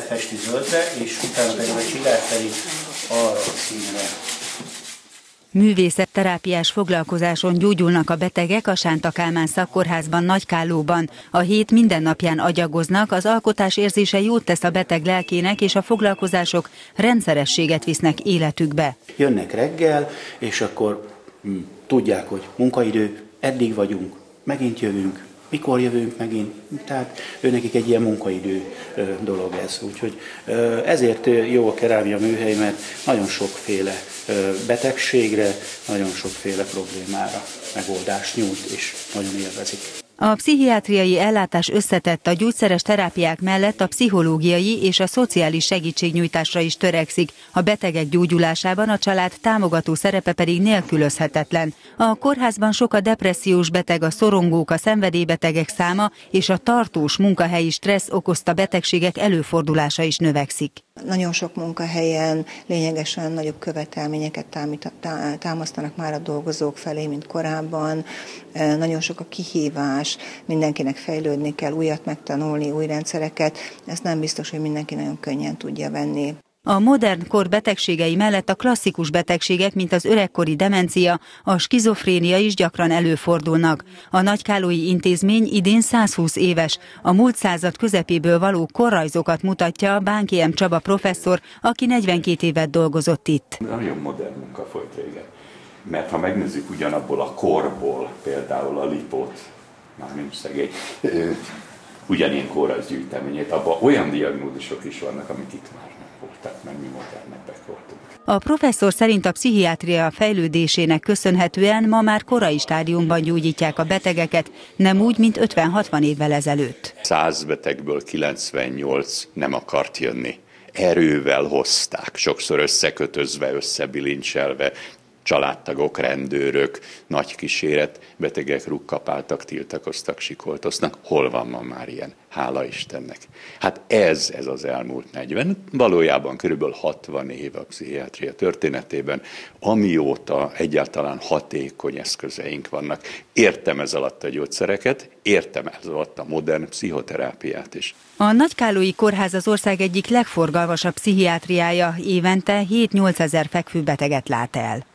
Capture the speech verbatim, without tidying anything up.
festi zöldre, és utána pedig a csigát pedig arra a színre. Művészetterápiás foglalkozáson gyógyulnak a betegek a Sánta Kálmán Szakkórházban Nagykállóban. A hét minden napján agyagoznak, az alkotás érzése jót tesz a beteg lelkének, és a foglalkozások rendszerességet visznek életükbe. Jönnek reggel, és akkor hm, tudják, hogy munkaidő, eddig vagyunk, megint jövünk, mikor jövünk megint, tehát őnekik egy ilyen munkaidő dolog ez. Úgyhogy ezért jó a kerámia műhely, mert nagyon sokféle betegségre, nagyon sokféle problémára megoldást nyújt, és nagyon élvezik. A pszichiátriai ellátás összetett, a gyógyszeres terápiák mellett a pszichológiai és a szociális segítségnyújtásra is törekszik. A betegek gyógyulásában a család támogató szerepe pedig nélkülözhetetlen. A kórházban sok a depressziós beteg, a szorongók, a szenvedélybetegek száma és a tartós munkahelyi stressz okozta betegségek előfordulása is növekszik. Nagyon sok munkahelyen lényegesen nagyobb követelményeket támasztanak már a dolgozók felé, mint korábban. Nagyon sok a kihívás, mindenkinek fejlődni kell, újat megtanulni, új rendszereket. Ezt nem biztos, hogy mindenki nagyon könnyen tudja venni. A modern kor betegségei mellett a klasszikus betegségek, mint az öregkori demencia, a skizofrénia is gyakran előfordulnak. A Nagykállói Intézmény idén százhúsz éves, a múlt század közepéből való korrajzokat mutatja Bánki M. Csaba professzor, aki negyvenkét évet dolgozott itt. Nagyon modern munka folyt régen, mert ha megnézzük ugyanabból a korból, például a Lipót, már nincs szegény, ugyanilyen kórházgyűjteményét, abban olyan diagnózisok is vannak, amik itt már voltak, mert mi modernebbek voltunk. A professzor szerint a pszichiátria fejlődésének köszönhetően ma már korai stádiumban gyógyítják a betegeket, nem úgy, mint ötven-hatvan évvel ezelőtt. Száz betegből kilencvennyolc nem akart jönni. Erővel hozták, sokszor összekötözve, összebilincselve, családtagok, rendőrök, nagy kíséret, betegek rukkapáltak, tiltakoztak, sikoltoznak. Hol van ma már ilyen? Hála Istennek. Hát ez, ez az elmúlt negyven, valójában körülbelül hatvan év a pszichiátria történetében, amióta egyáltalán hatékony eszközeink vannak. Értem ez alatt a gyógyszereket, értem ez alatt a modern pszichoterápiát is. A Nagykállói Kórház az ország egyik legforgalmasabb pszichiátriája, évente hét-nyolcezer fekvőbeteget lát el.